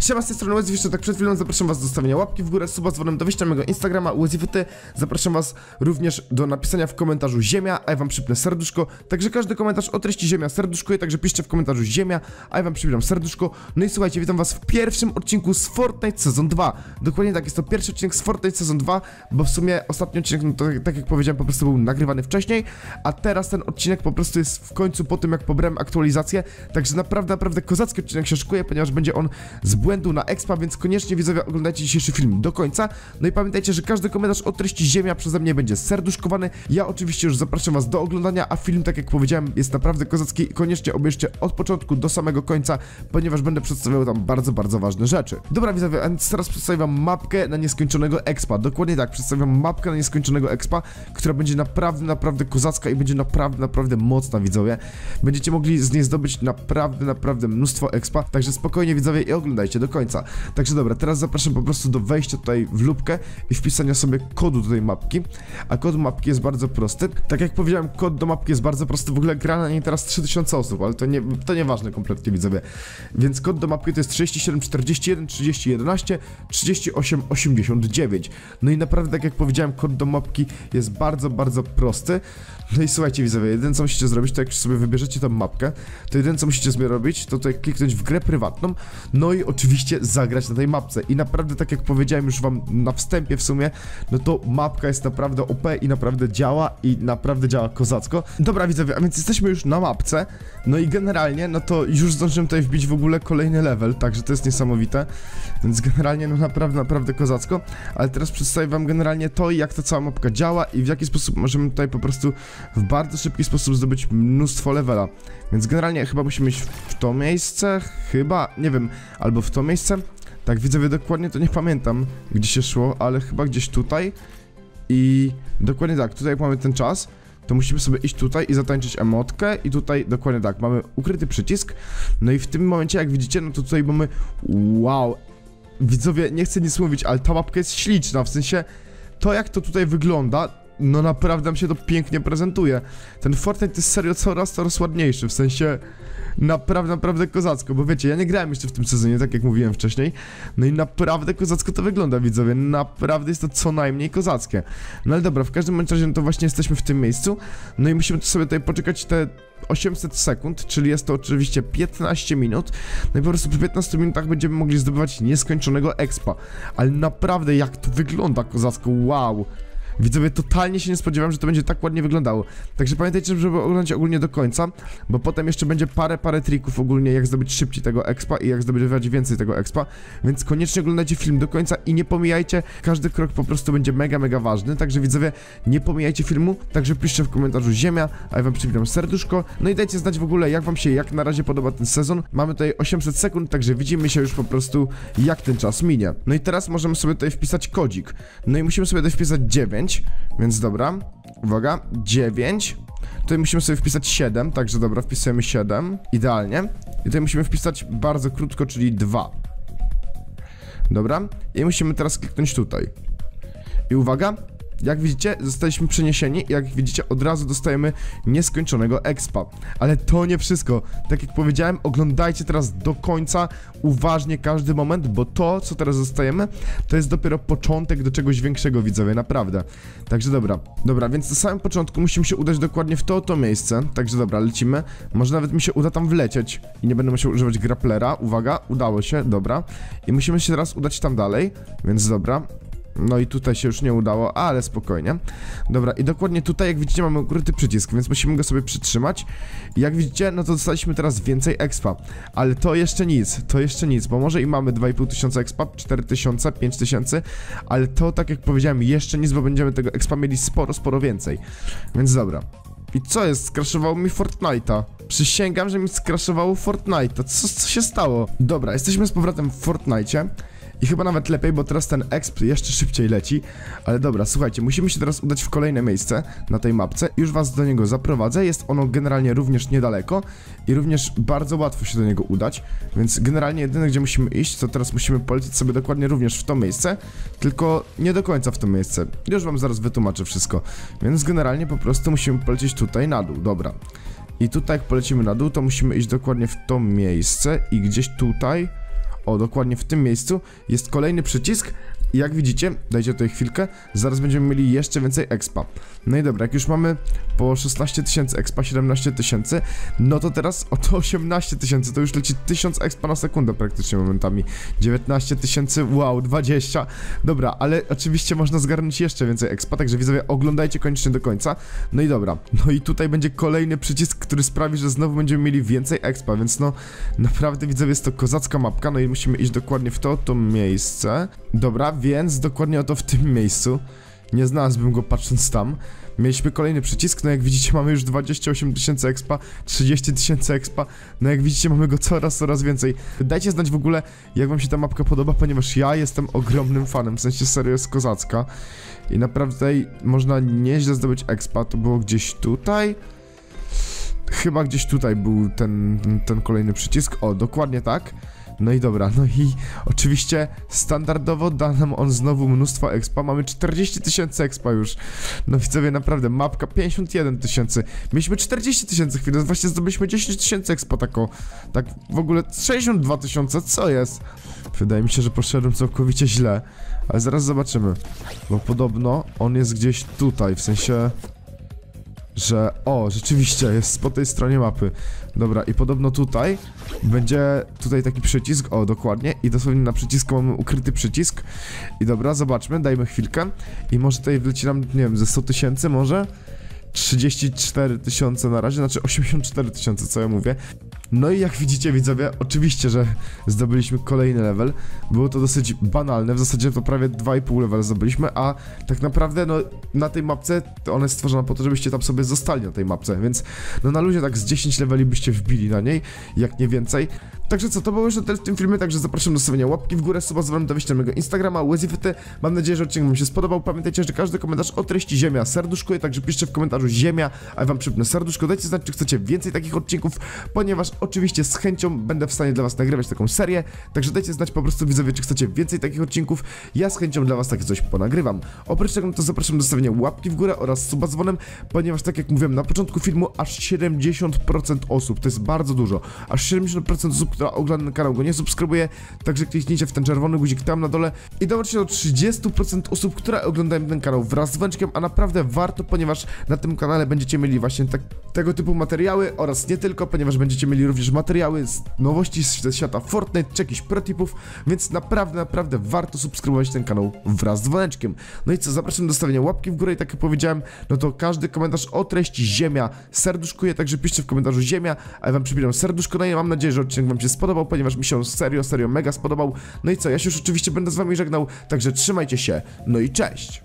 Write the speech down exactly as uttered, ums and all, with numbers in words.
Siema, z tej strony Łez, jeszcze tak przed chwilą zapraszam was do zostawienia łapki w górę, suba z dzwonem, do wejścia na mojego Instagrama łezifty. Zapraszam was również do napisania w komentarzu ziemia, a ja wam przypnę serduszko. Także każdy komentarz o treści ziemia serduszkuje, także piszcie w komentarzu ziemia, a ja wam przypnę serduszko. No i słuchajcie, witam was w pierwszym odcinku z Fortnite Sezon dwa. Dokładnie tak, jest to pierwszy odcinek z Fortnite Sezon dwa, bo w sumie ostatni odcinek, no to tak jak powiedziałem, po prostu był nagrywany wcześniej, a teraz ten odcinek po prostu jest w końcu po tym, jak pobrałem aktualizację. Także naprawdę, naprawdę kozacki odcinek się szykuje, ponieważ będzie on z błędu na expa, więc koniecznie widzowie oglądajcie dzisiejszy film do końca. No i pamiętajcie, że każdy komentarz o treści ziemia przeze mnie będzie serduszkowany. Ja oczywiście już zapraszam was do oglądania, a film, tak jak powiedziałem, jest naprawdę kozacki i koniecznie obejrzcie od początku do samego końca, ponieważ będę przedstawiał tam bardzo, bardzo ważne rzeczy. Dobra widzowie, a więc teraz przedstawię wam mapkę na nieskończonego expa. Dokładnie tak, przedstawiam mapkę na nieskończonego expa, która będzie naprawdę, naprawdę kozacka i będzie naprawdę, naprawdę mocna, widzowie. Będziecie mogli z niej zdobyć naprawdę, naprawdę mnóstwo expa, także spokojnie widzowie i oglądajcie do końca. Także dobra, teraz zapraszam po prostu do wejścia tutaj w lupkę i wpisania sobie kodu do tej mapki. A kod mapki jest bardzo prosty. Tak jak powiedziałem, kod do mapki jest bardzo prosty. W ogóle gra na niej teraz trzy tysiące osób, ale to nie, to nieważne kompletnie, widzowie. Więc kod do mapki to jest trzydzieści siedem czterdzieści jeden trzydzieści jedenaście trzydzieści osiem osiemdziesiąt dziewięć. No i naprawdę, tak jak powiedziałem, kod do mapki jest bardzo, bardzo prosty. No i słuchajcie widzowie, jedyne co musicie zrobić, to jak sobie wybierzecie tą mapkę, to jedyne co musicie sobie robić, to tutaj kliknąć w grę prywatną, no i oczywiście zagrać na tej mapce. I naprawdę, tak jak powiedziałem już wam na wstępie w sumie, no to mapka jest naprawdę O P i naprawdę działa i naprawdę działa kozacko. Dobra widzowie, a więc jesteśmy już na mapce, no i generalnie, no to już zdążyłem tutaj wbić w ogóle kolejny level, także to jest niesamowite, więc generalnie no naprawdę, naprawdę kozacko. Ale teraz przedstawię wam generalnie to, jak ta cała mapka działa i w jaki sposób możemy tutaj po prostu w bardzo szybki sposób zdobyć mnóstwo levela. Więc generalnie chyba musimy iść w to miejsce, chyba, nie wiem, albo w to miejsce. Tak, widzowie, dokładnie to nie pamiętam, gdzie się szło, ale chyba gdzieś tutaj. I dokładnie tak, tutaj jak mamy ten czas, to musimy sobie iść tutaj i zatańczyć emotkę i tutaj dokładnie tak, mamy ukryty przycisk. No i w tym momencie, jak widzicie, no to tutaj mamy, wow, widzowie, nie chcę nic mówić, ale ta mapka jest śliczna, w sensie to, jak to tutaj wygląda, no naprawdę nam się to pięknie prezentuje. Ten Fortnite jest serio coraz coraz ładniejszy, w sensie naprawdę, naprawdę kozacko, bo wiecie, ja nie grałem jeszcze w tym sezonie, tak jak mówiłem wcześniej. No i naprawdę kozacko to wygląda, widzowie, naprawdę jest to co najmniej kozackie. No ale dobra, w każdym razie no to właśnie jesteśmy w tym miejscu. No i musimy sobie tutaj poczekać te osiemset sekund, czyli jest to oczywiście piętnaście minut. No i po prostu po piętnastu minutach będziemy mogli zdobywać nieskończonego expa. Ale naprawdę jak to wygląda kozacko, wow. Widzowie, totalnie się nie spodziewałem, że to będzie tak ładnie wyglądało. Także pamiętajcie, żeby oglądać ogólnie do końca, bo potem jeszcze będzie parę, parę trików ogólnie, jak zdobyć szybciej tego expa i jak zdobywać więcej tego expa. Więc koniecznie oglądajcie film do końca i nie pomijajcie, każdy krok po prostu będzie mega, mega ważny. Także widzowie, nie pomijajcie filmu, także piszcie w komentarzu ziemia, a ja wam przypinam serduszko. No i dajcie znać w ogóle, jak wam się jak na razie podoba ten sezon. Mamy tutaj osiemset sekund, także widzimy się już po prostu, jak ten czas minie. No i teraz możemy sobie tutaj wpisać kodzik. No i musimy sobie tutaj wpisać dziewięć. Więc dobra, uwaga, dziewięć. Tutaj musimy sobie wpisać siedem, także dobra, wpisujemy siedem. Idealnie. I tutaj musimy wpisać bardzo krótko, czyli dwa. Dobra, i musimy teraz kliknąć tutaj. I uwaga, jak widzicie, zostaliśmy przeniesieni i jak widzicie, od razu dostajemy nieskończonego expa. Ale to nie wszystko. Tak jak powiedziałem, oglądajcie teraz do końca uważnie każdy moment, bo to, co teraz dostajemy, to jest dopiero początek do czegoś większego, widzowie, naprawdę. Także dobra, dobra, więc na samym początku musimy się udać dokładnie w to oto miejsce. Także dobra, lecimy. Może nawet mi się uda tam wlecieć i nie będę musiał używać grapplera. Uwaga, udało się, dobra. I musimy się teraz udać tam dalej, więc dobra. No i tutaj się już nie udało, ale spokojnie. Dobra, i dokładnie tutaj, jak widzicie, mamy ukryty przycisk, więc musimy go sobie przytrzymać. I jak widzicie, no to dostaliśmy teraz więcej expa. Ale to jeszcze nic, to jeszcze nic, bo może i mamy dwa i pół tysiąca expa, cztery tysiące, pięć tysięcy. Ale to, tak jak powiedziałem, jeszcze nic, bo będziemy tego expa mieli sporo, sporo więcej. Więc dobra. I co jest? Skraszowało mi Fortnite'a. Przysięgam, że mi skraszowało Fortnite'a. Co, co się stało? Dobra, jesteśmy z powrotem w Fortnite'cie. I chyba nawet lepiej, bo teraz ten exp jeszcze szybciej leci. Ale dobra, słuchajcie, musimy się teraz udać w kolejne miejsce na tej mapce. Już was do niego zaprowadzę, jest ono generalnie również niedaleko i również bardzo łatwo się do niego udać. Więc generalnie jedyne, gdzie musimy iść, to teraz musimy polecieć sobie dokładnie również w to miejsce. Tylko nie do końca w to miejsce. Już wam zaraz wytłumaczę wszystko. Więc generalnie po prostu musimy polecieć tutaj na dół, dobra. I tutaj jak polecimy na dół, to musimy iść dokładnie w to miejsce i gdzieś tutaj... o, dokładnie w tym miejscu jest kolejny przycisk. I jak widzicie, dajcie tutaj chwilkę, zaraz będziemy mieli jeszcze więcej expa. No i dobra, jak już mamy po szesnaście tysięcy expa, siedemnaście tysięcy, no to teraz oto osiemnaście tysięcy, to już leci tysiąc expa na sekundę praktycznie momentami. dziewiętnaście tysięcy, wow, dwadzieścia. Dobra, ale oczywiście można zgarnąć jeszcze więcej expa, także widzowie, oglądajcie koniecznie do końca. No i dobra, no i tutaj będzie kolejny przycisk, który sprawi, że znowu będziemy mieli więcej expa, więc no naprawdę widzowie, jest to kozacka mapka, no i musimy iść dokładnie w to, to miejsce. Dobra, więc dokładnie oto w tym miejscu, nie znalazłbym go patrząc tam, mieliśmy kolejny przycisk, no jak widzicie mamy już dwadzieścia osiem tysięcy expa, trzydzieści tysięcy expa, no jak widzicie mamy go coraz, coraz więcej. Dajcie znać w ogóle, jak wam się ta mapka podoba, ponieważ ja jestem ogromnym fanem, w sensie serio jest kozacka i naprawdę tutaj można nieźle zdobyć expa, to było gdzieś tutaj. Chyba gdzieś tutaj był ten, ten kolejny przycisk, o dokładnie tak. No i dobra, no i oczywiście standardowo da nam on znowu mnóstwo expa, mamy czterdzieści tysięcy expa już. No widzowie, naprawdę, mapka pięćdziesiąt jeden tysięcy, mieliśmy czterdzieści tysięcy chwilę, właśnie zdobyliśmy dziesięć tysięcy expa tako, tak w ogóle sześćdziesiąt dwa tysiące, co jest? Wydaje mi się, że poszedłem całkowicie źle, ale zaraz zobaczymy, bo podobno on jest gdzieś tutaj, w sensie... Że, o, rzeczywiście, jest po tej stronie mapy. Dobra, i podobno tutaj będzie tutaj taki przycisk, o, dokładnie, i dosłownie na przycisku mamy ukryty przycisk. I dobra, zobaczmy, dajmy chwilkę. I może tutaj wleci nam, nie wiem, ze sto tysięcy może? trzydzieści cztery tysiące na razie, znaczy osiemdziesiąt cztery tysiące, co ja mówię. No i jak widzicie, widzowie, oczywiście, że zdobyliśmy kolejny level. Było to dosyć banalne, w zasadzie to prawie dwa i pół level zdobyliśmy, a tak naprawdę, no, na tej mapce, to ona jest stworzona po to, żebyście tam sobie zostali na tej mapce, więc no na luzie tak z dziesięć leveli byście wbili na niej, jak nie więcej. Także co, to było już na tyle w tym filmie, także zapraszam do stawienia łapki w górę, suba z wami do wejścia na mojego Instagrama, łezifyty. Mam nadzieję, że odcinek wam się spodobał. Pamiętajcie, że każdy komentarz o treści ziemia serduszkuje, także piszcie w komentarzu ziemia, a ja wam przypnę serduszko. Dajcie znać, czy chcecie więcej takich odcinków, ponieważ oczywiście z chęcią będę w stanie dla was nagrywać taką serię, także dajcie znać po prostu, widzowie, czy chcecie więcej takich odcinków. Ja z chęcią dla was takie coś ponagrywam. Oprócz tego, no to zapraszam do stawienia łapki w górę oraz suba z dzwonem, ponieważ tak jak mówiłem na początku filmu, aż siedemdziesiąt procent osób, to jest bardzo dużo, aż siedemdziesiąt procent osób, która ogląda kanał, go nie subskrybuje, także kliknijcie w ten czerwony guzik tam na dole i dołączcie do trzydziestu procent osób, które oglądają ten kanał wraz z dzwoneczkiem, a naprawdę warto, ponieważ na tym kanale będziecie mieli właśnie tak, tego typu materiały oraz nie tylko, ponieważ będziecie mieli również materiały z nowości ze świata Fortnite czy jakichś protipów, więc naprawdę, naprawdę warto subskrybować ten kanał wraz z dzwoneczkiem. No i co, zapraszam do stawienia łapki w górę i tak jak powiedziałem, no to każdy komentarz o treści ziemia serduszkuje, także piszcie w komentarzu ziemia, a ja wam przypinam serduszko, no i mam nadzieję, że odcinek wam się spodobał, ponieważ mi się on serio, serio mega spodobał. No i co, ja się już oczywiście będę z wami żegnał, także trzymajcie się, no i cześć!